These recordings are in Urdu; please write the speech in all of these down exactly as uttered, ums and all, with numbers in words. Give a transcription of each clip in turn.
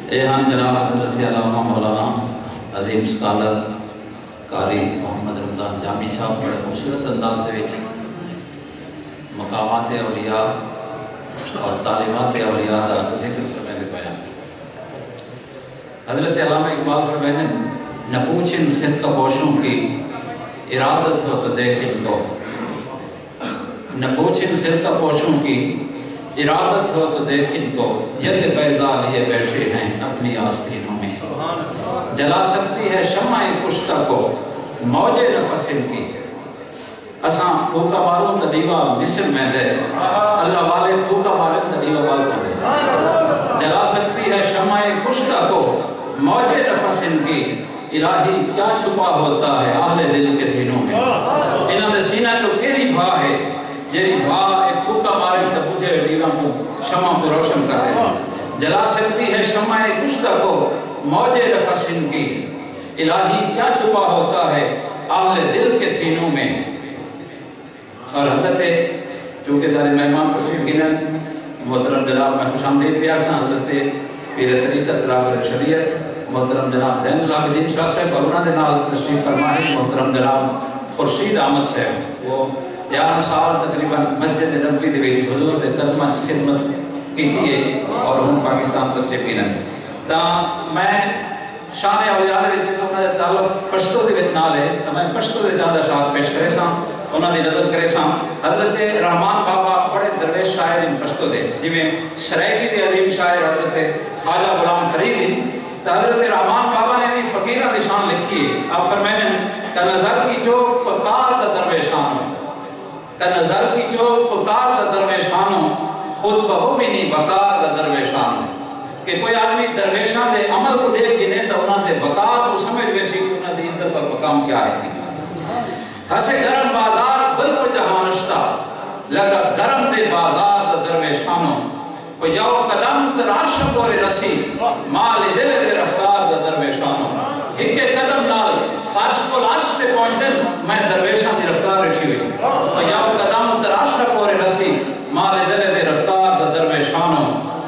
اے ہاں جناب حضرت علامہ مولانا عظیم اسکالر قاری محمد رمضان جامی صاحب بڑے خوبصورت انداز دے وچ مقامات اولیاء اور تعلیمات اولیاء دا ذکر فرمائے پایا۔ حضرت علامہ اقبال فرمائے نہ پوچھن خطہ پوشوں کی ارادت ہو تو دیکھ ان کو، نہ پوچھن خطہ پوشوں کی ارادت ہو تو دیکھ ان کو، ید بیضا لیے بیٹھے ہیں اپنی آستینوں میں، جلا سکتی ہے شمع کشتہ کو موج نفس ان کی، اساں پھوکا ماروں تدیوہ مصر میں دے، اللہ والے پھوکا مارن تدیوہ بالکوں دے، جلا سکتی ہے شمع کشتہ کو موج نفس ان کی، الہی کیا چھپا ہوتا ہے اہل دل کے سینوں میں، انہاں دے سینہ جو کیری بھا ہے جیری بھا ایک پھوکا مارے تو پوچھے دیواں کو شمع کو روشن کر رہے ہیں، جلا سکتی ہے شمع کشتہ کو موج نفس ان کی، الہی کیا چھپا ہوتا ہے اہل دل کے سینوں میں۔ اور حضرت چونکہ سارے مہمان تشریف گنن محترم جناب میں خوش آمدید بھی آسان حضرت پیر طریقت رابر شریعت محترم جناب زین العابدین شاہ صاحب اور انہوں نے نال تشریف فرمائے محترم جناب خورشید احمد صاحب، وہ گیارہ سال تقریباً مسجد نبوی دے وچ حضور دے قدماں وچ خدمت کیتی ہے اور ہن پاکستان تشریف گنن تا میں شان اولیاء دے وچ انہاں دا تعلق پشتو دے وچ نال ہے، تا میں پشتو دے چند اشعار پیش کرے ساں، انہاں دی نظر کرے ساں۔ حضرت رحمان بابا بڑے درویش شاعر ان پشتو دے، جویں سرائیکی دے عظیم شاعر حضرت خواجہ غلام فرید ہیں، تا حضرت رحمان بابا نے بھی فقیرہ دی شان لکھی ہے۔ آپ فرمائیں کہ نظر کی جو پکار دا درویشان ہو، کہ نظر کی جو پکار دا درویشان ہو، خود بہو بھی نہیں بکار دا درویشان ہو، کہ کوئی آدمی درویشان دے عمل کو دیکھ گنے تو انہاں دے بکار کو سمجھ ویسی کہ انہاں دی عزت اور مقام کیا ہے۔ ہسے گرم بازار بلب جہانشتہ لگا گرم دے بازار دا درویشانوں، کوئی یو قدم تراش پورے رسی مال دل دے رفتار دا درویشانوں، ایک قدم نال فرش کو لاش پہ پہنچ دن میں درویشان دی رفتار رکھی ہوئی، کوئی یو قدم تراش پورے رسی مال دل دے رفتار دا درویشانوں،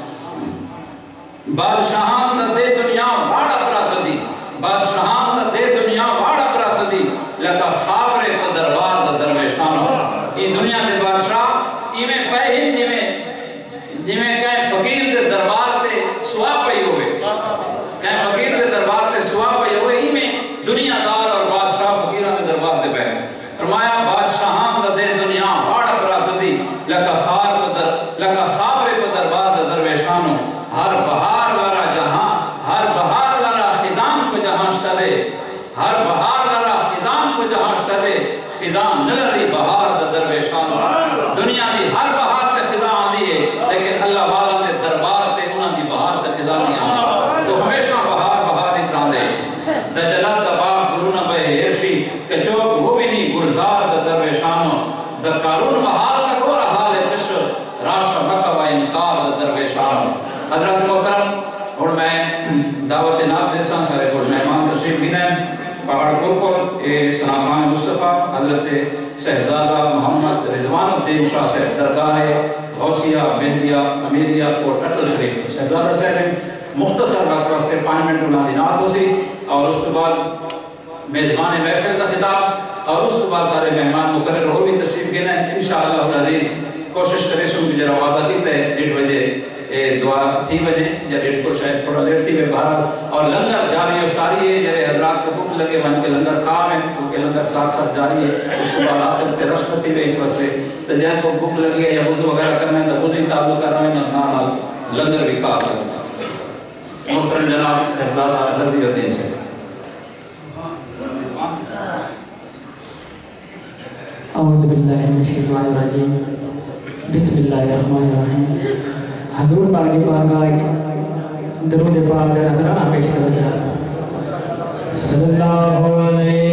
بادشاہان دا دے دنیا واڑا پرات دی، بادشاہان دا دے دنیا واڑا پرات دی لگا خابرے پا دربار دا درویشانوں، یہ دنیا دے بادشاہ ایمیں پہ ہی جیمیں جیمیں کہیں فقیر دے دربار تے سوا پہی ہوئے، کہیں فقیر دے دربار تے سوا پہی ہوئے، ایمیں دنیا دار اور بادشاہ فقیران دے دربار تے پہ فرمایا بادشاہان دا دے دنیا واڑا پرات دی لگا خار پا در لگا خابرے پا دربار دا درویشانوں، ہر بہار لرا جہاں ہر بہار لرا خزان کو جہاں شتلے، ہر بہار لرا خزان کو جہاں شتلے، خزان نلری بہار دا درویشانوں، دنیا دی ہر بہار تے خزان آدھی ہے لیکن اللہ والا دے دربار تے انہاں دی بہار تے خزان نہیں آدھی، تو ہمیشہ بہار بہار اس طرح دے دجلت دا باغ گرونا بے ہرشی کہ چوک وہ بھی نہیں گلزار دا درویشانوں، دا کارون بہار کا گورا حال چشر راشا مکہ و انکار دا درویشانوں۔ حضرت محترم اور میں دعوت ناب دیسان سارے اور مہمان تشریف گنیں پہاڑ پور اے سنافان مصطفیٰ حضرت صاحبزادہ محمد رضوان الدین شاہ صاحب درگاہ غوثیہ بہلیہ امیریہ اور اٹل شریف صاحبزادہ صاحب مختصر وقت سے پانچ منٹ اللہ دی نعت ہو سی اور اس کے بعد میزبان محفل کا خطاب اور اس کے بعد سارے مہمان مقرر ہو بھی تشریف گنیں انشاءاللہ العزیز کوشش کرے سوں جرا وعدہ کیتے ہیں ڈیڑھ بجے دعا تھی بجے یا ڈیڑھ کو شاید تھوڑا لیٹ تھی میں باہر اور لنگر جاری و ساری ہے جرے حضرات کو بھوک لگے ون کے لنگر کھا میں کیونکہ لنگر ساتھ ساتھ جاری ہے اس کے بعد آپ چلتے رشم تھی اس وقت سے تو جہاں کو بھوک لگی ہے یا وضو وغیرہ کرنا ہے تو وضو تعلق کر رہا ہے نال لنگر بھی کھا کر محترم جناب صاحبزادہ نذیر الدین سے اعوذ باللہ من الشیطان الرجیم بسم اللہ الرحمن الرحیم۔ حضور پاک کی بارگاہ درود پاک کا نذرانہ پیش کرتا ہے صلی اللہ علیہ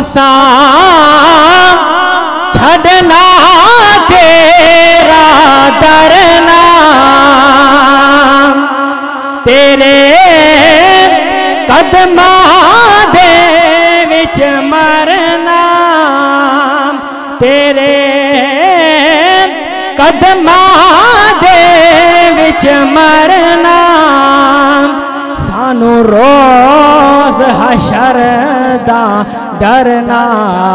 اساں چھڑنا تیرا ڈرنا تیرے قدماں دے وچ مرنا تیرے قدماں دے وچ مرنا سانو روز حشر دا ڈرنا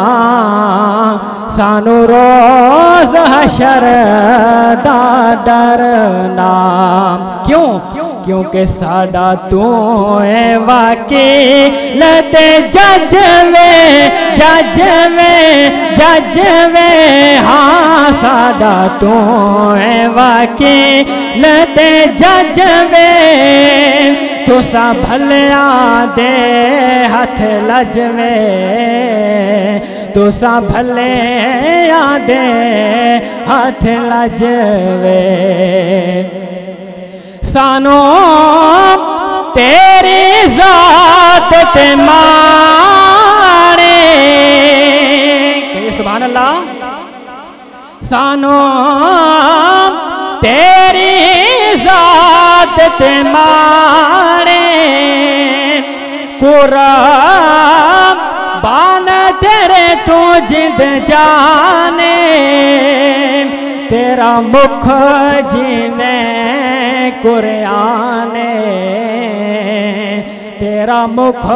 سانو روز حشر دا ڈرنا کیوں کیونکہ ساڈا تو اے وکیل تے جج وے جج وے جج وے ہاں ساڈا تو اے وکیل تے جج وے تسا بھلیاں دے ہتھ لجوے تسا بھلیاں دے ہتھ لجوے سانو تیری ذات تے مانے کہ سبحان اللہ سانو تیری ذات تے مانے قربان تیرے تو جند جانے تیرا مکھ جیویں قرآن تیرا مکھ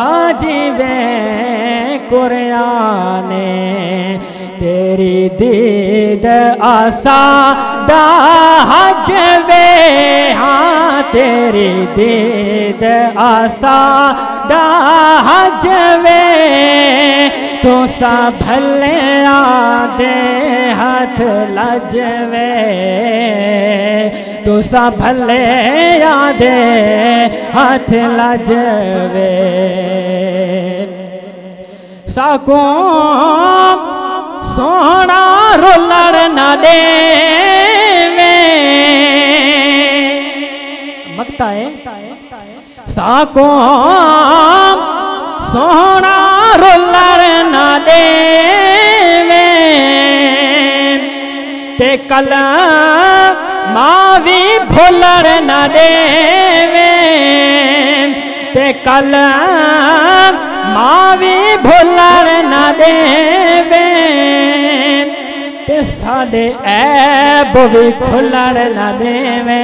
جیویں قرآن تیری دید آسا دا حج وے ہاں تیری دید آسا دا حج وے تو سا بھلیاں دے ہاتھ لجوے تو سا بھلیاں دے ہاتھ لجوے ساکوں سونا رولڑ نہ دے مگتا ہے ساکوں سونا رولڑ نہ دے تے کل ماوی بھولڑ نہ دے تے کل ماوی بھولڑ نہ دے تے ساڈے عیب وی کھلڑ نہ دے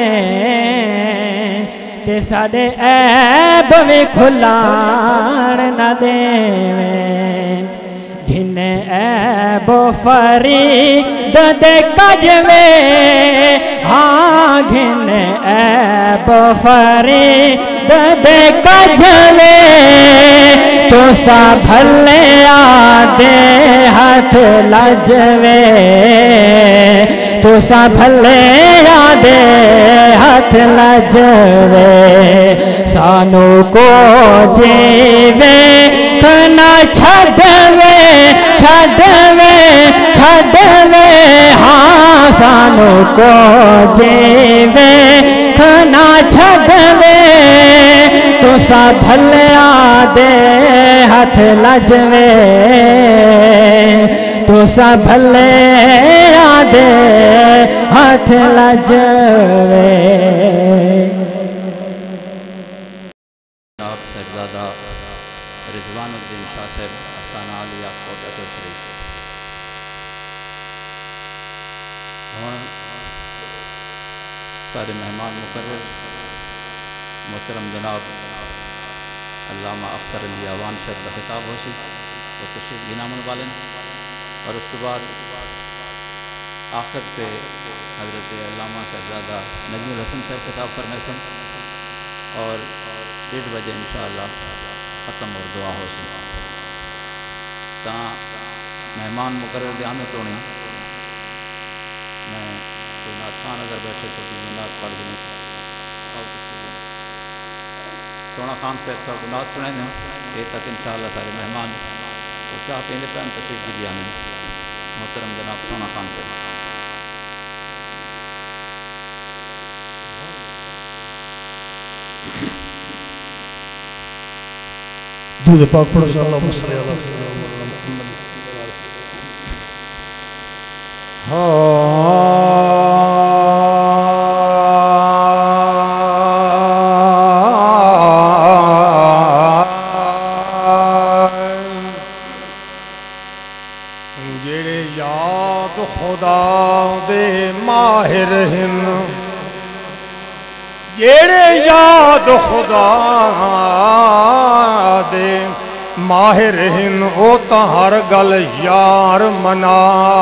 تے ساڈے عیب وی کھلڑ نہ دے گھن عیب فرید دے کجوے ہاں گھن عیب فرید دے کجوے تو سا بھلیاں دے ہاتھ لجوے تو سا بھلیاں دے ہاتھ لجوے سانو کو جیوے کنا چھڑوے چھڑوے چھڑوے ہاں سانو کو جیوے کنا چھڑوے تو سا بھلیاں دے ہاتھ لجوے تو سا بھلیاں دے ہاتھ لجوے جناب صاحبزادہ رضوان الدین شاہ صاحب استانہ عالیہ کوٹہ شریف ہوں سارے مہمان مقرر محترم جناب علامہ اختر علی آوان صاحب کا خطاب ہو سی وہ تشریف گنامن والن اور اس کے بعد آخر پہ حضرت علامہ صاحبزادہ نجم الحسن صاحب خطاب کرنے سن اور ڈیڑھ بجے انشاءاللہ ختم اور دعا ہو سی تا مہمان مقرر دی آمد ہونی میں کوئی نات خان اگر بیٹھے تو کوئی نات پڑھ دیں سونا خان صاحب صاحب کو نات سنیں دیں یہ تک انشاءاللہ سارے مہمان وہ چاہ پیندے پہن تشریف دی آنے محترم جناب سونا خان صاحب درود پاک پڑھو صلی اللہ علیہ وسلم جڑے یاد خدا دے ماہر ہن جڑے یاد خدا دے ماہر ہن او تا ہر گل یار منا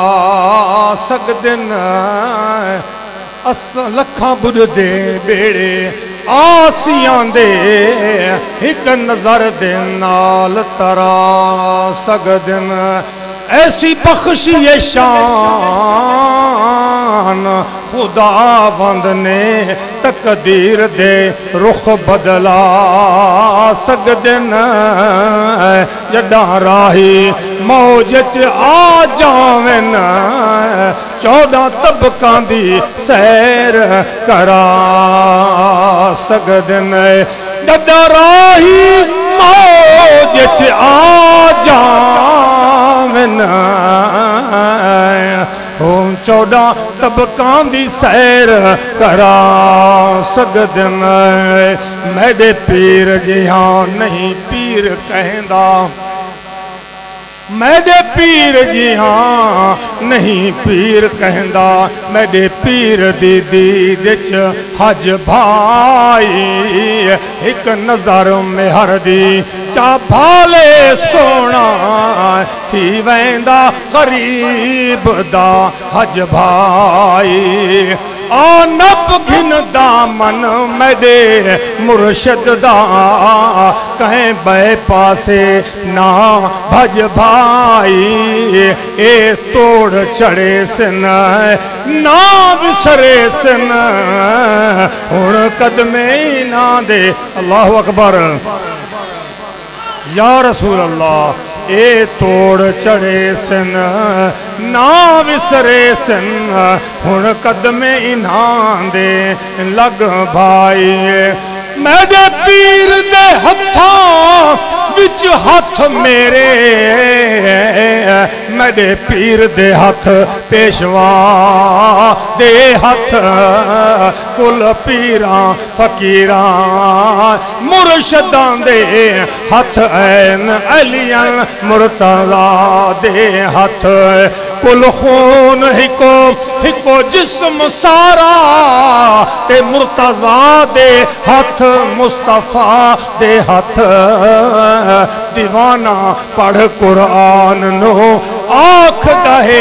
سکدن اس لکھاں بڑھ دے بیڑے آسیاں دے ایک نظر دے نال ترا سکدن ایسی بخشی شان خدا بند نے تقدیر دے رخ بدلا سکدن جڈاں راہی موجچ آ جاویں چودہ طبقاں دی سیر کرا سکدن جڈاں راہی موجچ آ جاویں ہوں چودہ طبقاں دی سیر کرا سکدن میرے پیر جہاں نہیں پیر کہندا میرے پیر جی ہاں نہیں پیر کہندا میرے پیر دی دیدچ حج بھائی ایک نظر میں ہر دی چا بھالے سونا تھی ویندا قریب دا حج بھائی آنب گھن دامن میرے مرشد دا کہیں بے پاسے نا بھج بھائی اے توڑ چڑے سن نا بسرے سن اور قدمیں نا دے اللہ اکبر یا رسول اللہ اے توڑ چڑے سن نا وسرے سن ہن قدمیں انہاں دے لگ بھائی میرے پیر دے ہتھاں وچ ہاتھ میرے میرے پیر دے ہاتھ پیشوا دے ہاتھ کل پیراں فقیراں مرشداں دے ہاتھ این علیاں مرتضیٰ دے ہاتھ کل خون ہکو ہکو جسم سارا تے مرتضیٰ دے ہاتھ مصطفیٰ دے ہاتھ دیوانہ پڑھ قرآن نو آنکھ دہے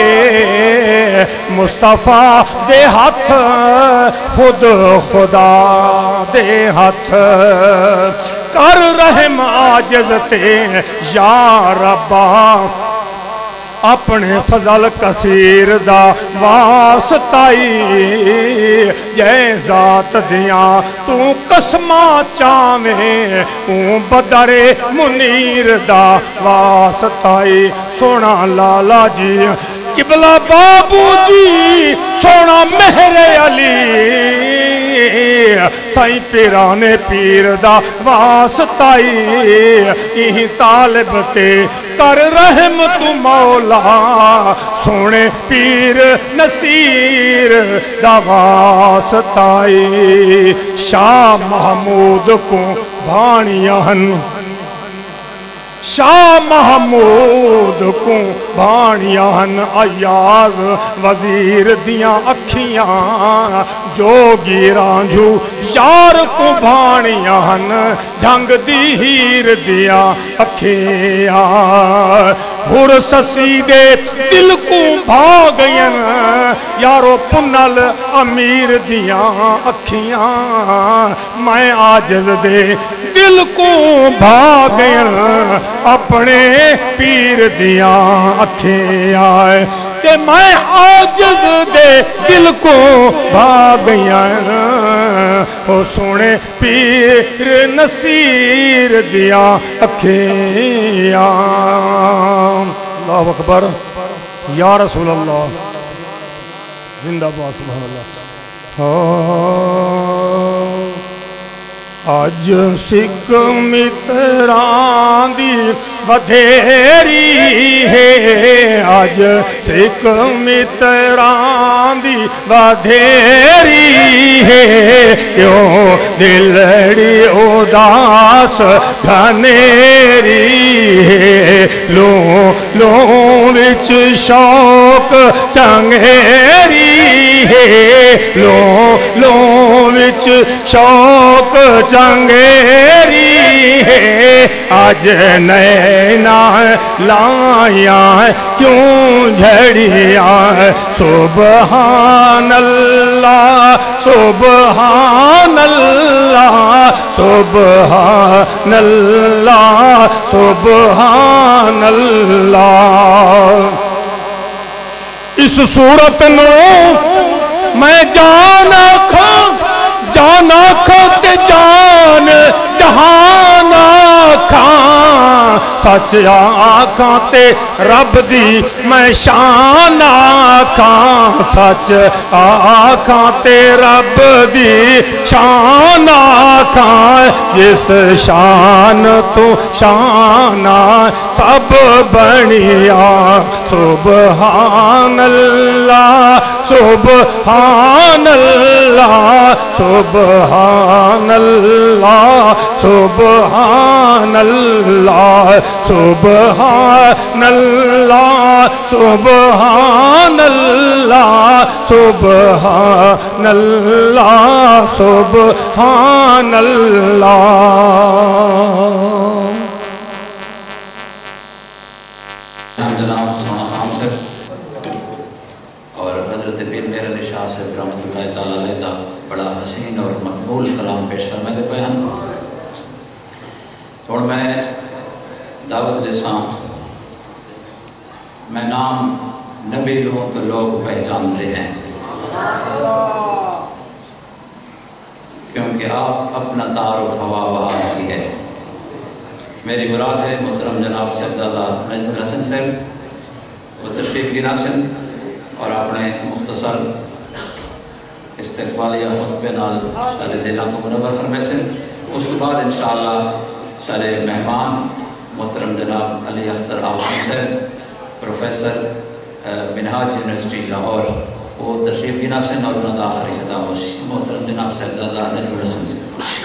مصطفیٰ دے ہاتھ خود خدا دے ہاتھ کر رحم عاجز تے یا ربا اپنے فضل کثیر دا واسطائی جے ذات دیاں تو قسمہ چاویں اون بدر منیر دا واسطائی سونا لالا جی قبلہ بابو جی سونا مہر علی سائیں پیرانے پیر دا واسطائی یہی طالب تے کر رحم تو مولا سونے پیر نصیر دا واسطائی شاہ محمود کو بھانیاں شاہ محمود کو بھانیاں ایاز وزیر دیاں اکھیاں جوگی رانجھو یار کو بھانیاں جھنگ دی ہیر دیاں اکھیاں ہر سسی دے دل کو بھاگیاں یارو پنل امیر دیاں اکھیاں میں عاجز دے دل کو بھاگیاں اپنے پیر دیاں اکھیں آئے کہ میں عاجز دے دل کو بھاگیاں او سونے پیر نصیر دیاں اکھیں آئے اللہ اکبر یا رسول اللہ زندہ باد سبحان اللہ آج سکھ متران دی بدھیری ہے अज सिख मित्रां दी बधेरी है क्यों दिलड़ी उदास घनेरी है लो लो विच शौक चंगेरी है लो लो विच शौक चंगेरी है अज नैना लाया क्यों झड़िया सुबहान अल्लाह सुबहान अल्लाह सुबहान अल्लाह सुबहान अल्लाह। इस सूरत नो मैं जान आखा जान आखा ते जान जहान आखा सच आखा ते रब दी मैं शान आखा सच आखा ते रब दी शान आखा जिस शान तो शाना सब बनिया सुबहान अल्लाह सुबहान अल्लाह सुबहान अल्लाह सुबहान अल्लाह सुबहान अल्लाह सुबहान अल्लाह सुबहान अल्लाह सुबहान अल्लाह। और हजरत पीर मेहर अली शाह साहब रहमतुल्लाह तआला अलैह दा बड़ा हसीन और मकबूल कलाम पेश फरमाते पे हैं। हुण मैं दावत देसा मैं नाम नबी लूँ तो लोग पहचानते हैं क्योंकि आप अपना तारुफ हवा बहार की है। मेरी मुराद है मोहतरम जनाब साहिबजादा नजमुल हसन साहब वो तशरीफ की नासिन और आपने मुख्तसर इस्तकबालिया खुतबे नाल सारे दिलों को मुनव्वर फरमाए। उस तो बाद इंशाअल्लाह सारे मेहमान मोहतरम जनाब अली अख्तर आवाम साहब प्रोफेसर मिनहाज यूनिवर्सिटी लाहौर वो तशरीफ की नासिन और उन्होंने आखिरी खिताब मोहतरम जनाब साहिबजादा नजमुल हसन साहब।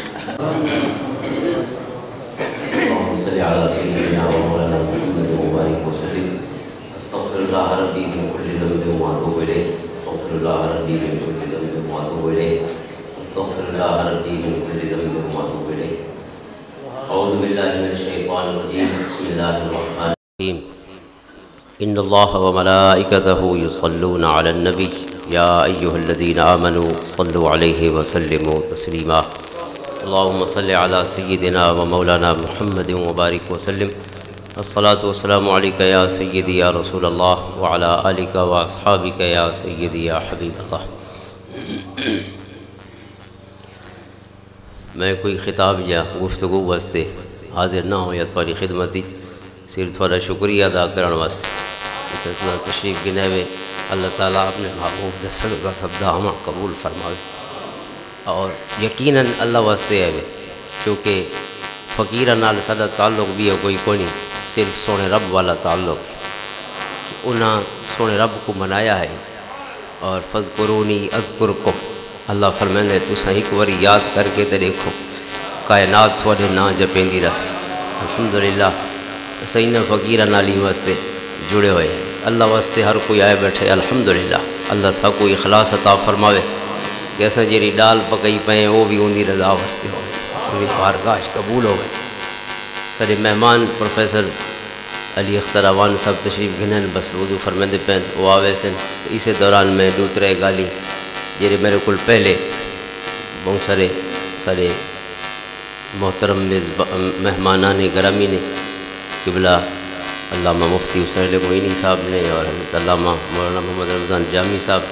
अस्तग़फिरुल्लाह रब्बी मिन कुल्लि ज़ंबिन व अतूबु इलैह अस्तग़फिरुल्लाह रब्बी मिन कुल्लि ज़ंबिन व अतूबु इलैह अस्तग़फिरुल्लाह रब्बी मिन कुल्लि ज़ंबिन व अतूबु इलैह। अऊज़ु बिल्लाहि मिनश शैतानिर रजीम बिस्मिल्लाहिर रहमानिर रहीम। इन्नल्लाह व मलाइकतहु युसल्लूना अलन नबी या अय्युहल्लज़ीना आमनू सल्लु अलैहि व सल्लिमू तस्लीमा। अल्लाहुम्मा सल्लि अला सय्यिदिना व मौलाना मुहम्मदिन व बारिक व सल्लिम। अस्सलातु वस्सलामु अलैका या सय्यदी या रसूल अल्लाह व अला आलिका व अस्हाबिका या सय्यदी या हबीब अल्लाह। मैं कोई खिताब या गुफ्तगू वास्ते हाजिर ना हो या थोड़ी खिदमत ही सिर्फ थोड़ा शुक्रिया अदा करने वास्ते तशरीफ़ गिने वे अल्लाह ताला अपने महबूब का सदका सबदा हमा कबूल फरमावे और यकीनन अल्लाह वास्ते है वे क्योंकि फ़कीर नाल सादा ताल्लुक भी है कोई कोई सिर्फ सोने रब वाला ताल्लुक उन्हें सोने रब को मनाया है। और फ़ज़्कुरूनी अज़्कुरकुम अल्लाह फरमांदे तुसां एक बारी याद करके तो देखो कायनात थोड़े ना जपेंदी रस। अल्हम्दुलिल्लाह सही न फ़कीर नाली वास्ते जुड़े हुए हैं अल्लाह वास्ते हर कोई आए बैठे अल्हम्दुलिल्लाह। अल्लाह सा कोई इखलास अता फरमावे कि असां जेरी दाल पकई पे वो भी उनकी रज़ा वास्ते हो उनकी बारगाह कबूल हो गए। सारे मेहमान प्रोफेसर अली अख्तर आवान साहब तशरीफ़ गिनन बस वजू फरमाते पे वो आवे सन। तो इसी दौरान मैं दूसरे गाली जेरे मेरे को पहले बहुत सारे सारे मोहतरम मेहमान ने ग्रामी ने किबला अल्लामा मुफ्ती हुसैन मोइनी साहब ने और अल्लामा मौलाना मोहम्मद रमज़ान जामी साहब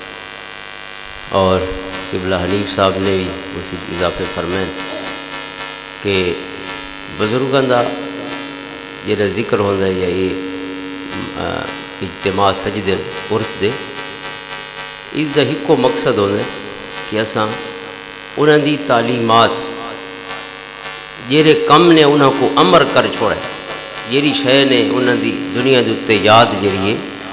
और किबला हनीफ साहब ने भी उसी इजाफे फरमाए कि बुजुर्गों का जो जिक्र होता है या ये इज्तिमा सजदे उर्स दे इसका हिको मकसद होता कि असा उन्होंने तालीमात जेरे कम ने उन्होंने को अमर कर छोड़ा जेरी शय ने उन्होंने दुनिया के उत्ते याद जी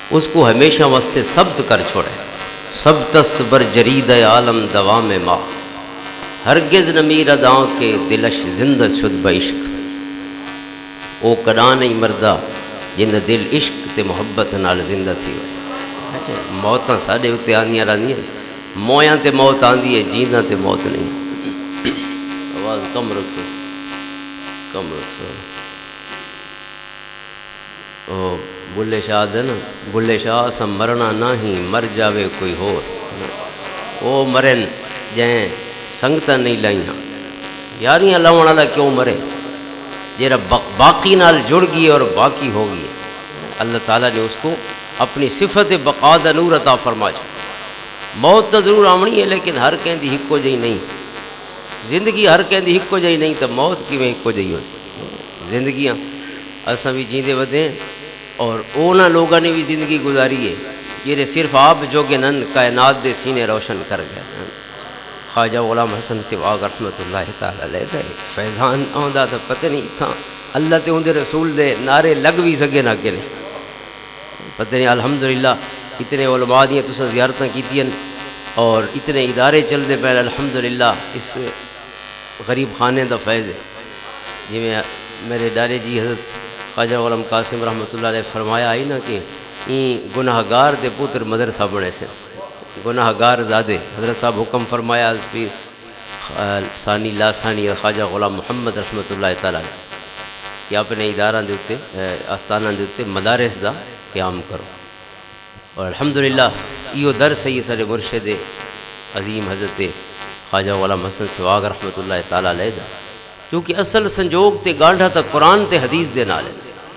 اس کو ہمیشہ واسطے ثبت کر چھوڑے. سب تست بر جرید عالم دوام ماں ہرگز نمیر اداں کے دلش زندہ شد بعشق. او کڑاں نہیں مردہ جن دل عشق تے محبت نال زندہ تھی ہوئے. موتاں ساڈے اتنے آندیاں رہندیاں، مویاں تے موت آندی ہے، جینداں تے موت نہیں. آواز کم رکھو، کم رکھو. او بلے شاہ دے نا، بلے شاہ اساں مرنا نہ ہی مر جاوے کوئی ہور. او مرن جائیں سنگتاں نہیں لائیاں، یاریاں لاؤن والا کیوں مرے؟ جیرا باقی نال جڑ گئی اور باقی ہو گئی. اللہ تعالیٰ نے اس کو اپنی صفت بقا دا نور عطا فرما چھوڑا. موت تو ضرور آمنی ہے لیکن ہر کہیں دی ہکو جئی نہیں. زندگی ہر کہیں دی ہکو جئی نہیں تو موت کی میں ہکو جئی ہو سی. زندگیاں اساں بھی جیندے ودے ہیں اور اونا لوگاں نے بھی زندگی گزاری ہے جیرے صرف آپ جو کہ نن کائنات دے سینے روشن کر گئے. خواجہ غلام حسن سواگ رحمت اللہ تعالیٰ علیہ دے فیضان آندا تو پتہ نہیں تھا اللہ تے اندے رسول دے نعرے لگ بھی سکے نہ کلے پتہ نہیں. الحمدللہ اتنے علماء دیاں تساں زیارتاں کیتیاں اور اتنے ادارے چل دے پہلے الحمدللہ. اس غریب خانے دا فیض ہے. جی میں میرے ڈالے جی حضرت خواجہ غلام قاسم رحمۃ اللہ علیہ فرمایا آئی نا کہ این گناہ گار دے پتر مدرسہ بنے سے گناہ گار زادے. حضرت صاحب حکم فرمایا پھر ثانی لا ثانی خواجہ غلام محمد رحمۃ اللہ تعالیٰ کہ اپنے ادارہ دے اتے آستانہ دے اتے مدارس دا قیام کرو. اور الحمدللہ یہ درس ہے یہ سارے مرشد عظیم حضرت خواجہ غلام حسن سواگ رحمۃ اللہ تعالیٰ علیہ دا کیونکہ اصل سنجوگ تے گانڈھا تک قرآن تے حدیث دے نالے.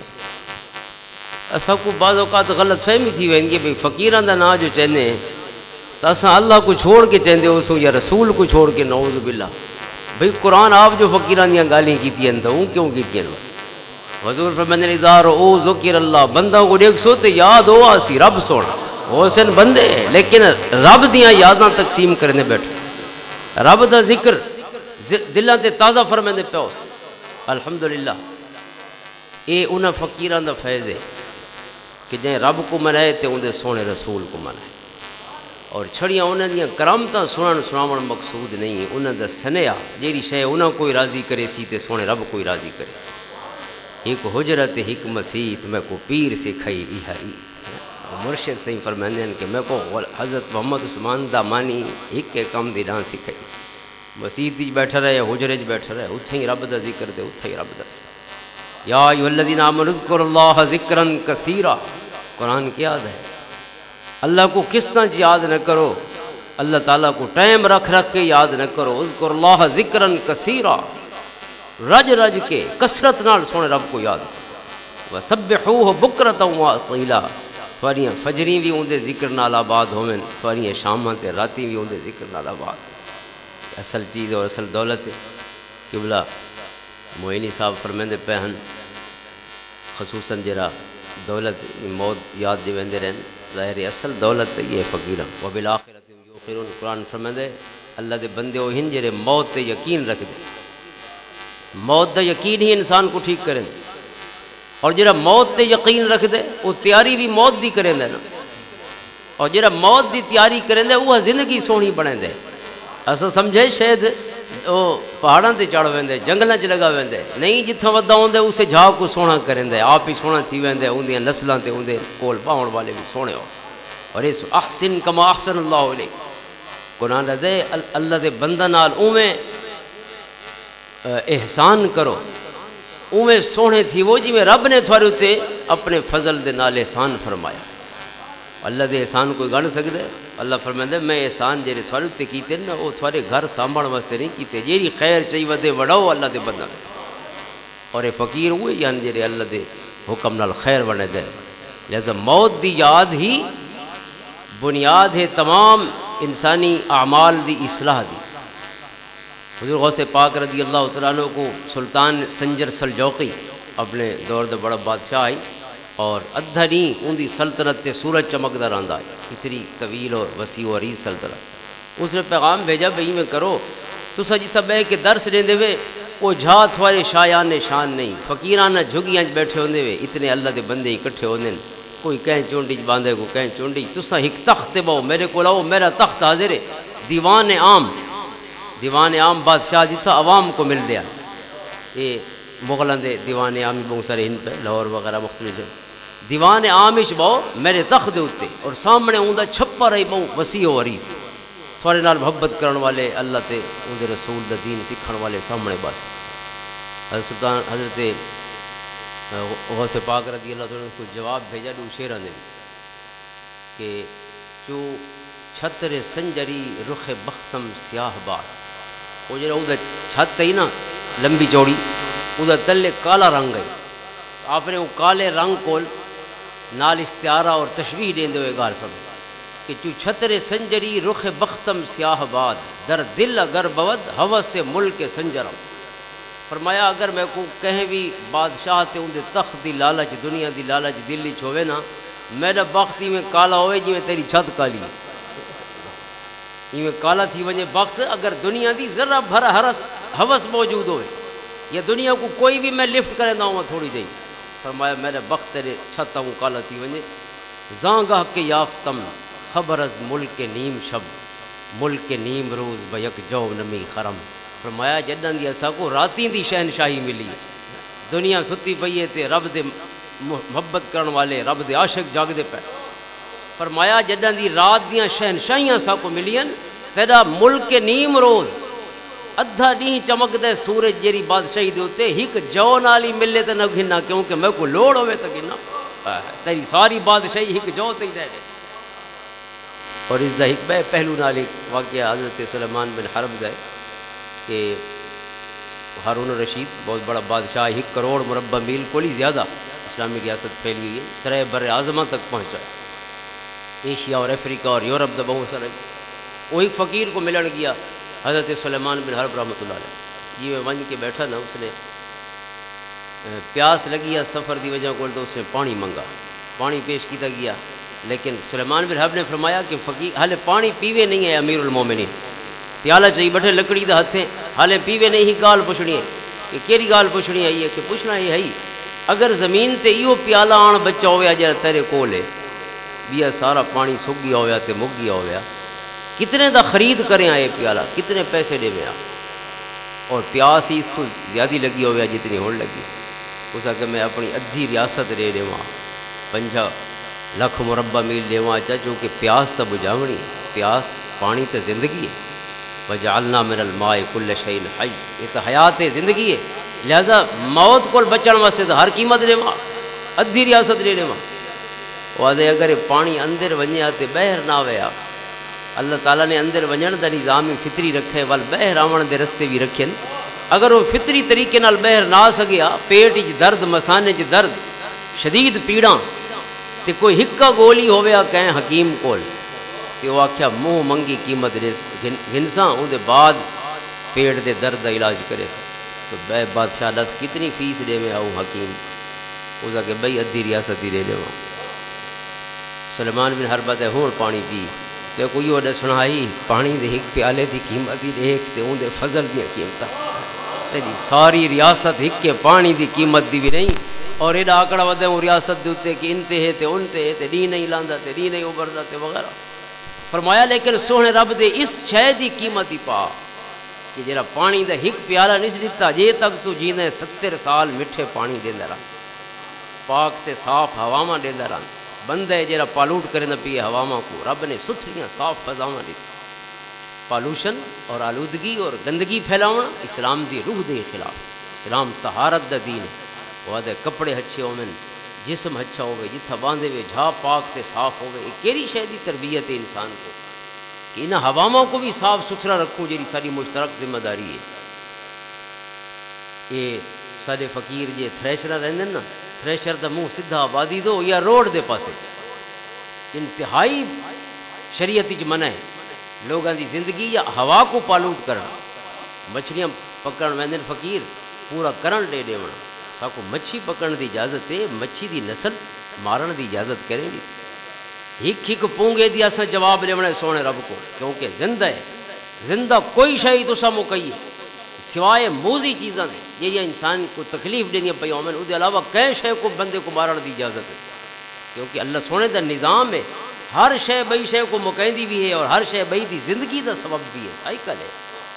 اساں کو بعض اوقات غلط فہمی تھی ویندی ہے فقیران دا نا جو چہنے تو اساں اللہ کو چھوڑ کے چہندے ہو سو یا رسول کو چھوڑ کے نعوذ باللہ. بھئی قرآن آپ جو فقیران دیاں گالیاں کیتی ہیں تو وہ کیوں کیتی ہیں؟ حضور فرماندے نے اذا او ذکر اللہ بندہ کو دیکھ سو تے یاد ہو آسی رب سونا وہ سن بندے لیکن رب دیاں یاداں تقسیم کرنے بیٹھے. رب دا ذکر دلاں تے تازہ فرماندے پیا اس. الحمدللہ اے انہاں فقیران دا فیض ہے کہ جائیں رب کو منائے تے اندے سونے رسول کو منائے. اور چھڑیاں انہاں دیاں کرامتاں سنن سناون مقصود نہیں. انہاں دا سنیا جیڑی شے انہاں کوئی راضی کرے سی تے سونے رب کوئی راضی کرے سی. ایک حجرت ایک مسیت میں کو پیر سکھائی ایہائی. مرشد صحیح فرماندے ہیں کہ میں کو حضرت محمد عثمان دا مانی ایک کے کام دی ڈان سکھائی. مسیت وچ بیٹھا رہے حجرے وچ بیٹھا رہے اتھے ہی رب دا ذکر دے اتھے ہی رب دا ذکر. یا ایھا الذین آمنوا اذکروا اللہ ذکرا کثیرا. قرآن کی یاد ہے اللہ کو کس طرح یاد نہ کرو. اللہ تعالیٰ کو ٹائم رکھ رکھ کے یاد نہ کرو. اذکروا اللہ ذکرا کثیرا رج رج کے کثرت نال سونے رب کو یاد. وسبحوہ بکرۃ واصیلا. تھوڑیاں فجری بھی اندے ذکر نال آباد ہوئن تھوڑیاں شاماں تے راتی بھی اندے ذکر نال آباد. اصل چیز اور اصل دولت ہے. قبلہ معینی صاحب فرمیندے پہن خصوصاً جرا دولت موت یاد جو ویندے رہن ظاہر اصل دولت یہ فقیراں. وبالآخرۃ هم یوقنون. قرآن فرمیندے اللہ دے بندے وہ ہن جڑے موت تے یقین رکھ دے. موت دا یقین ہی انسان کو ٹھیک کریں اور جڑا موت تے یقین رکھ دے وہ تیاری بھی موت دی کریں دے نا. اور جڑا موت دی تیاری کریں دے وہ زندگی سونی بنے دے. ایسا سمجھے شاید وہ پہاڑاں تے چڑھ ویندے جنگلاں چ لگا ویندے نہیں جتھاں ودا ہوندے اسے جا کو سونا کریں دے آپ ہی سونا تھی ویندے اندیاں نسلاں تے اندے کول پاؤن والے بھی سونے ہو. اور اس احسن کما احسن اللہ علیہ. قرآن دے اللہ دے بندہ نال اوویں احسان کرو اوویں سونے تھی وہ جی میں رب نے تھوڑے تے اپنے فضل دے نال احسان فرمایا. اللہ دے احسان کوئی گن سکدے. اللہ فرماندے میں احسان جڑے تھوڑے تے کیتے نا وہ تھوڑے گھر سانبھن واسطے نہیں کیتے. جیڑی خیر چاہیے ودے وڑاؤ اللہ دے بندہ اور اے فقیر ہوئے یعنی جڑے اللہ دے حکم نال خیر بنے دے. لہذا موت دی یاد ہی بنیاد ہے تمام انسانی اعمال دی اصلاح دی. حضور غوث پاک رضی اللہ تعالیٰ عنہ کو سلطان سنجر سلجوقی اپنے دور دے بڑا بادشاہ آئی اور ادھا نہیں ان دی سلطنت تے سورج چمکدا رہندا ہے. اتنی طویل اور وسیع و عریض سلطنت. اس نے پیغام بھیجا بھئی میں کرو تسا جتھا بہ کے درس دیندے وے وہ جھا تھوڑے شایان شان نہیں فقیرانہ جھگیاں بیٹھے ہوندے وے اتنے اللہ دے بندے اکٹھے ہوندے کوئی کہیں چونڈی باندھے کو کہیں چونڈی تسا ایک تخت بہو میرے کو لاؤ میرا تخت حاضر ہے دیوان عام دیوان عام بادشاہ جتھا عوام کو مل دیا یہ مغلوں دے دیوان عام بہت سارے ہند پہ لاہور وغیرہ مختلف ہے دیوان عامش بہو میرے تخت دے اتے اور سامنے اوندا چھپا رہی بہو وسیع و عریض تھوڑے نال محبت کرن والے اللہ تے اون دے رسول دا دین سکھن والے سامنے بس حضرت سلطان حضرت غوث پاک رضی اللہ تعالیٰ کو جواب بھیجا دو شیرہ نے کہ چو چھتر سنجری رخ بختم سیاہ بار وہ جڑا اون دا چھت ہی نا لمبی چوڑی اون دا تلے کالا رنگ ہے آپ نے وہ کالے رنگ کول نال استعارہ اور تشبیح دیندے ہوئے گال فرمایا کہ چو چھتر سنجری رخ بختم سیاہ باد در دل اگر بود ہوس سے ملک سنجرم فرمایا اگر میں کو کہیں بھی بادشاہ تے اندے تخت دی لالچ دنیا دی لالچ دلی چھوے نا میرا بختی میں کالا ہوئے جی میں تیری چھت کالی یہ میں کالا تھی وجہ بخت اگر دنیا دی ذرہ بھر حرس ہوس موجود ہوئے یا دنیا کو کوئی بھی میں لفٹ کریں دا ہوں تھوڑی دیں فرمایا میرے بخت تیرے چھتا ہوں کالا تھی وجہ زانگاہ کے یافتم خبر از ملک نیم شب ملک نیم روز بیک جو نمی خرم فرمایا جدن دی اسا کو راتیں دی شہنشاہی ملی دنیا ستی پئیے تے رب دے محبت کرن والے رب دے عاشق جاگ دے پہ فرمایا جدن دی رات دیاں شہنشاہیاں سا کو ملین تیرا ملک نیم روز ادھا نہیں چمک دے سورج جیری بادشاہی دے ہوتے ہک جو نالی ملے تے نہ گھنا کیونکہ میں کو لوڑ ہوئے تے گھنا تیری ساری بادشاہی ہک جو تے دے دے اور اس دا ہک بے پہلو نالی واقعہ حضرت سلیمان بن حرب دے کہ ہارون الرشید بہت بڑا بادشاہ ایک کروڑ مربع میل کولی زیادہ اسلامی ریاست پھیلی ہوئی ہے ترے بر اعظمہ تک پہنچا ایشیا اور افریقہ اور یورپ دا بہت سارا وہ ایک فقیر کو ملن گیا حضرت سلیمان بن حرب رحمۃ اللہ علیہ جی میں ون کے بیٹھا نا اس نے پیاس لگی ہے سفر دی وجہ کو تو اس نے پانی منگا پانی پیش کیتا گیا لیکن سلیمان بن حرب نے فرمایا کہ فقیر حالے پانی پیوے نہیں ہے امیر المومنین پیالہ چاہیے بیٹھے لکڑی دا ہتھیں حالے پیوے نہیں ہی گال پوچھنی ہے کہ کیری گال پوچھنی ہے یہ کہ پوچھنا یہ ہے اگر زمین تے ایو پیالہ آن بچہ ہویا جڑا تیرے کول ہے بیا سارا پانی سک گیا ہویا تے مک گیا ہویا کتنے دا خرید کریں آئے پیالہ کتنے پیسے دے میں آ اور پیاس ہی اس کو زیادہ لگی ہویا جتنی ہون لگی اس کہ میں اپنی ادھی ریاست دے دے وہاں پنجا لکھ مربع میل دے وہاں چاہ چونکہ پیاس تا بجاونی ہے پیاس پانی تے زندگی ہے وجعلنا من الماء کل شیء حی یہ تو حیات زندگی ہے لہذا موت کو بچن واسطے تو ہر قیمت لے وہاں ادھی ریاست لے لے وہاں وہ آدھے اگر پانی اندر ونجے آتے بہر نہ ویا اللہ تعالیٰ نے اندر ونجن دا نظام فطری رکھے وال بہر آون دے رستے بھی رکھے اگر وہ فطری طریقے نال بہر نہ سگیا پیٹ وچ درد مسانے وچ درد شدید پیڑاں تے کوئی ہکا گولی ہویا کہیں حکیم کول کہ وہ آکھیا منہ منگی قیمت گھنساں اون دے بعد پیٹ دے درد دا علاج کرے تو بے بادشاہ دس کتنی فیس دے میں آؤں حکیم اس کہ بھئی ادھی ریاست ہی دے لے وہاں سلیمان بن حرب تے ہون پانی پی تے کوئی وہ دسنا آئی پانی دے ایک پیالے دی قیمت ہی دیکھ تے اون دے فضل دی قیمت تے جی ساری ریاست ایک کے پانی دی قیمت دی بھی نہیں اور ایڈا آکڑا ودے وہ ریاست دیتے کہ انتے ہے تے انتے ہے تے ڈی نہیں لاندا تے ڈی نہیں ابردا تے وغیرہ فرمایا لیکن سونے رب دے اس شے دی قیمت ہی پا کہ جڑا پانی دا ہک پیالہ نہیں دیتا جے تک تو جیندے ستر سال میٹھے پانی دیندا رہا پاک تے صاف ہواواں دیندا رہا بندے جڑا پالوٹ کرے نہ پیے ہواواں کو رب نے ستھریاں صاف فضاواں دی پالوشن اور آلودگی اور گندگی پھیلاونا اسلام دی روح دے خلاف اسلام طہارت دا دین وہ دے کپڑے اچھے ہوون جسم اچھا ہوئے جتھا باندھے ہوئے جھا پاک تے صاف ہوئے یہ کیری شے دی تربیت ہے انسان کو کہ انہاں ہواواں کو بھی صاف ستھرا رکھوں جیڑی ساری مشترک ذمہ داری ہے یہ سارے فقیر جے تھریشر رہندے نا تھریشر دا منہ سیدھا آبادی دو یا روڈ دے پاسے انتہائی شریعت وچ منع ہے لوگاں دی زندگی یا ہوا کو پالوٹ کرنا مچھلیاں پکڑن ویندے فقیر پورا کرن دے دیونا ساکو مچھی پکڑن دی اجازت ہے مچھی دی نسل مارن دی اجازت کریں گی ہک ہک پونگے دی اساں جواب لیونا سونے رب کو کیونکہ زندہ ہے زندہ کوئی شے تو سا مکئی ہے سوائے موزی چیزاں یہ انسان کو تکلیف دینی پئی ہومن او دے علاوہ کئی شے کو بندے کو مارن دی اجازت ہے کیونکہ اللہ سونے دا نظام ہے، ہر شے بئی شے کو مکیندی بھی ہے اور ہر شے بئی دی زندگی دا سبب بھی ہے، سائیکل ہے۔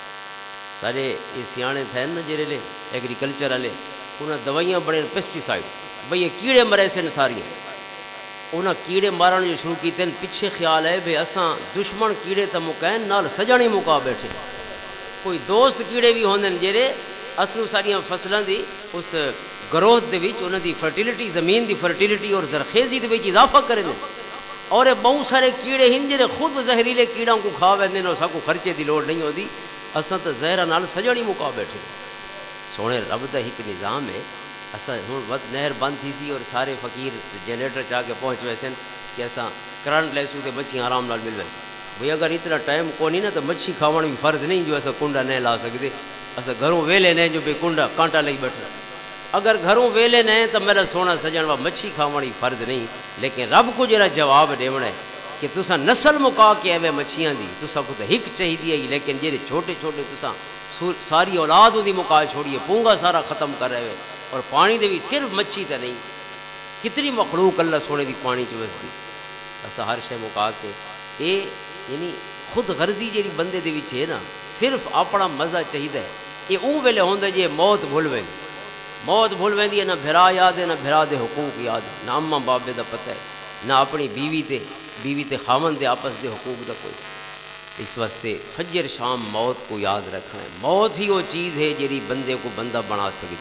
سارے یہ سیانے تھے نا جڑے لے ایگریکلچر والے، انہاں دوائیاں بڑے پیسٹی سائڈ، بھئی یہ کیڑے مرے سے ساریاں، انہاں کیڑے مارن جو شروع کیتے ہیں، پیچھے خیال ہے بھئی اساں دشمن کیڑے تا مکین نال سجانی مکا بیٹھے، کوئی دوست کیڑے بھی ہوندے جڑے اصلوں ساریاں فصلاں دی اس گروتھ دے وچ انہاں دی فرٹیلٹی، زمین دی فرٹیلٹی اور زرخیزی دے وچ اضافہ کرے نے، اور بہت سارے کیڑے ہیں جڑے خود زہریلے کیڑاں کو کھا ویندے نے، اساں کو خرچے دی لوڑ نہیں ہوندی، اساں تے زہراں نال سجانی مکا بیٹھے۔ سونے رب دا ایک نظام ہے۔ اساں ہن وقت نہر بند تھی سی اور سارے فقیر جنریٹر چاہ کے پہنچ ویسن کہ اساں کرنٹ لیسوں تے مچھیاں آرام نال مل وے، بھئی اگر اتنا ٹائم کو نہیں نا تو مچھی کھاون بھی فرض نہیں جو اساں کنڈا نہیں لا سکتے، اساں گھروں ویلے نہیں جو بے کنڈا کانٹا لئی بیٹھنا، اگر گھروں ویلے نہیں تو میرا سونا سجن وا مچھی کھاونی فرض نہیں، لیکن رب کو جڑا جواب دیونا ہے کہ تساں نسل مکا کے ایویں مچھیاں دی تساں کو تو ہک چاہیے ہے، لیکن جڑے چھوٹے چھوٹے تساں ساری اولاد دی مکا چھوڑیے، پونگا سارا ختم کر رہے ہو، اور پانی دے بھی صرف مچھی تے نہیں، کتنی مخلوق اللہ سونے دی پانی چ وسدی، اساں ہر شے مکا کے اے یعنی خود غرضی جڑی بندے دے وچ ہے نا، صرف اپنا مزہ چاہیے، یہ اون ویلے ہوندا جے موت بھول وے، موت بھول ویندی ہے، نہ بھرا یاد ہے، نہ بھرا دے حقوق یاد ہے، نہ اماں بابے دا پتہ ہے، نہ اپنی بیوی تے بیوی تے خامن دے آپس دے حقوق دا کوئی۔ اس واسطے فجر شام موت کو یاد رکھنا ہے، موت ہی وہ چیز ہے جیڑی بندے کو بندہ بنا سکتی،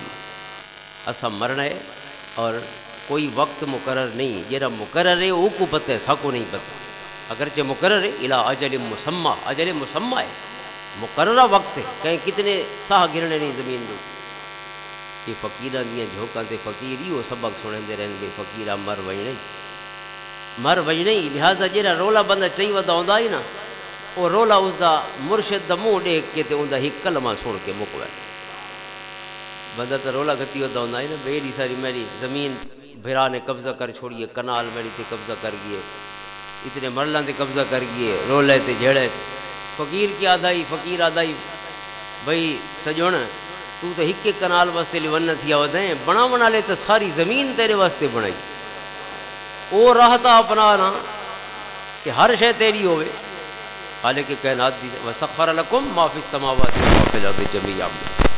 اسا مرنا ہے اور کوئی وقت مقرر نہیں، جیڑا مقرر ہے وہ کو پتہ ہے، سا کو نہیں پتہ، اگرچہ مقرر ہے الا اجل مسمى، اجل مسمى ہے، مقررہ وقت ہے، کہیں کتنے ساہ گرنے نہیں زمین دو، یہ فقیراں دیاں جھوکاں تے فقیر ہی وہ سبق سنندے رہن گے، فقیرہ مر وج نہیں، مر وج نہیں، لہذا جڑا رولا بندہ چاہیے ودا ہوندا ہی نا، وہ رولا اس دا مرشد دا منہ دیکھ کے تے اوندا ہی کلمہ سن کے مک وے، بندہ تو رولا گتی ہوتا ہوندا ہے نا، بیڑی ساری میری زمین بھرا نے قبضہ کر چھوڑیے، کنال میری تے قبضہ کر گئے، اتنے مرلاں تے قبضہ کر گئے، رولے تے جھڑے، فقیر کی آدھائی، فقیر آدھائی، بھئی سجن تو تو ہکے کنال واسطے لیون تھیا ودیں، بنا بنا لے تو ساری زمین تیرے واسطے بنائی، او راہتا اپنا نا کہ ہر شے تیری ہوئے، خالق کائنات دی، وسخر لکم ما فی السماوات و ما فی الارض جميعا۔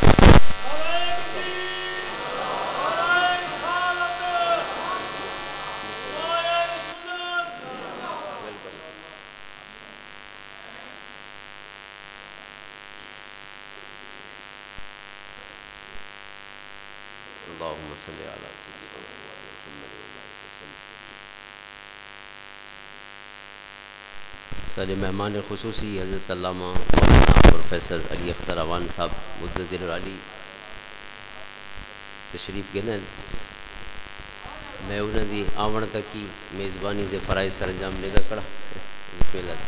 اللهم صل على سيدنا محمد سارے مہمان خصوصی حضرت علامہ مولانا پروفیسر علی اختر اوان صاحب مدظر علی تشریف گئے، میں انہوں دی آون تک کی میزبانی دے فرائض سر انجام نہیں رکھڑا، بسم اللہ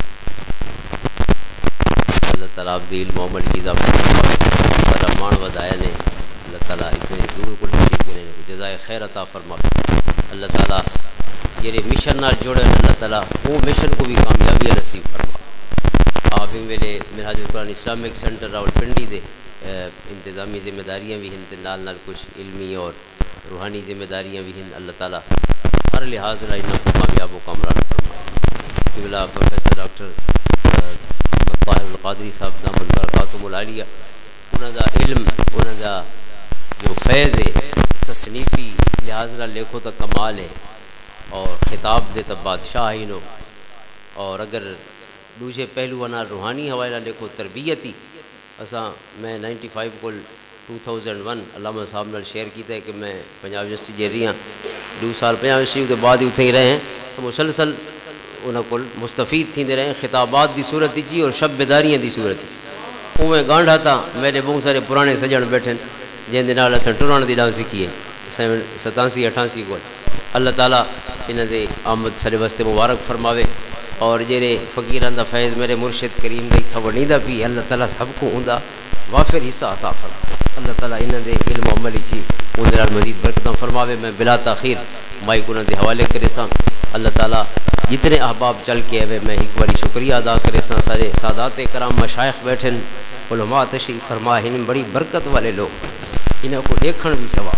اللہ تعالیٰ آپ دی علم و عمل چیزا اللہ مان ودایا نے، اللہ تعالیٰ اتنے دور کو تشریف گئے جزائے خیر عطا فرما، اللہ تعالیٰ یہ مشن نال جوڑے، اللہ تعالیٰ وہ مشن کو بھی کامیابی نصیب فرما۔ آپ ہی ویلے منہاج القرآن اسلامک سینٹر راول پنڈی دے انتظامی ذمہ داریاں بھی ہیں، نال نال کچھ علمی اور روحانی ذمہ داریاں بھی ہیں، اللہ تعالیٰ ہر لحاظ نہ انہوں کو کامیاب و کامران فرمائے۔ قبلہ پروفیسر ڈاکٹر محمد طاہر القادری صاحب دامت برکاتہم العالیہ، انہوں دا علم، انہوں دا جو فیض ہے تصنیفی لحاظ نہ لکھو تو کمال ہے، اور خطاب دے تو بادشاہ ہی نو، اور اگر دوسرے پہلو نہ روحانی حوالہ لکھو تربیتی، اساں میں نائنٹی فائیو کو ٹو تھاؤزینڈ ون علامہ صاحب نال شیئر کیتا ہے کہ میں پنجاب یونیورسٹی جے رہی ہاں، دو سال پنجاب یونیورسٹی کے بعد ہی اتھے ہی رہے ہیں، تو مسلسل انہوں کو مستفید تھیندے رہے ہیں، خطابات دی صورت جی اور شب بیداریاں دی صورت جی، اویں گانڈا تھا میرے بہت سارے پرانے سجن بیٹھے جن دے نال اساں ٹرن دی ڈانس سیکھی ہے ستاسی اٹھاسی کو، اللہ تعالیٰ انہوں دے آمد سارے واسطے مبارک فرماوے، اور جیرے فقیران دا فیض میرے مرشد کریم دے تھوڑی دا بھی اللہ تعالیٰ سب کو ہوندا وافر حصہ عطا فرما، اللہ تعالیٰ انہوں دے علم و عمل چی انہوں نال مزید برکتاں فرماوے۔ میں بلا تاخیر مائک انہوں دے حوالے کرے ساں، اللہ تعالیٰ جتنے احباب چل کے آئے میں ایک باری شکریہ ادا کرے ساں، سارے سادات کرام مشائخ بیٹھن، علماء تشریف فرما، انہیں بڑی برکت والے لوگ، انہوں کو دیکھن بھی ثواب،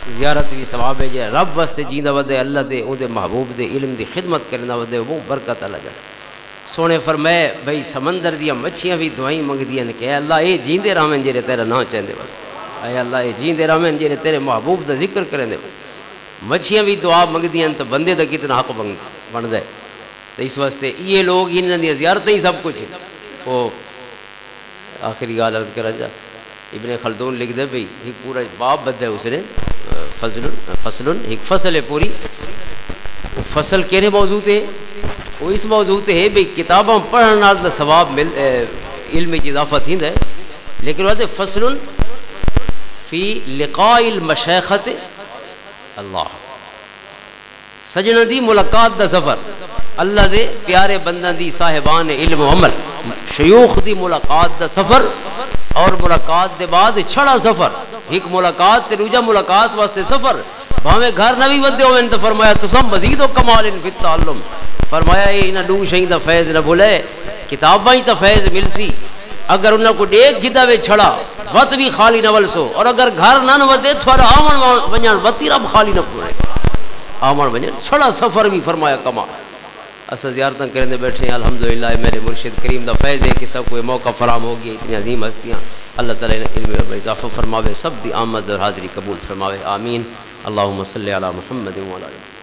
زیارت بھی ثواب ہے جائے رب واسطے جیندہ ودے اللہ دے اون دے محبوب دے علم دی خدمت کرنا ودے وہ برکت اللہ جائے سونے فرمائے بھئی سمندر دیا مچھیاں بھی دعائیں منگ دیا کہ اے اللہ اے جیندے رامن جیرے تیرا نا چاہندے ود اے اللہ اے جیندے رامن جیرے تیرے محبوب دا ذکر کرنے ود مچھیاں بھی دعا منگ دیا تو بندے دا کتنا حق بن دے تو اس واسطے یہ لوگ انہوں نے زیارتیں ہی سب کچھ وہ آخری گال عرض کرا جا ابن خلدون لکھ دے بھئی ایک پورا باب بد ہے اس نے فصل فصل ایک فصل ہے پوری وہ فصل کہنے موضوع ہے وہ اس موضوع ہے بھئی کتاباں پڑھنے دا ثواب مل علم کی اضافہ تھی ہے لیکن وہ فصل فی لقاء المشیخت اللہ سجنہ دی ملاقات دا سفر اللہ دے پیارے بندہ دی صاحبان علم و عمل شیوخ دی ملاقات دا سفر اور ملاقات دے بعد چھڑا سفر ایک ملاقات تے روجہ ملاقات واسطے سفر بھاویں گھر نبی ودے ہوئے تو فرمایا تو سب مزید و کمال فی التعلم فرمایا یہ انہاں دو شہید دا فیض نہ بھولے کتاباں ہی تا فیض ملسی اگر انہاں کو ڈیک جدہ وے چھڑا وقت بھی خالی نہ ولسو اور اگر گھر نہ ودے تھوڑا آمن ونجان وطی رب خالی نہ پورے آمن ونجان چھڑا سفر بھی فرمایا کمال اسا زیارتاں کرنے بیٹھے ہیں الحمدللہ میرے مرشد کریم دا فیض ہے کہ سب کو موقع فراہم ہو گیا اتنی عظیم ہستیاں اللہ تعالیٰ علم میں اضافہ فرماوے سب دی آمد اور حاضری قبول فرماوے آمین اللہم صلی علی محمد و علی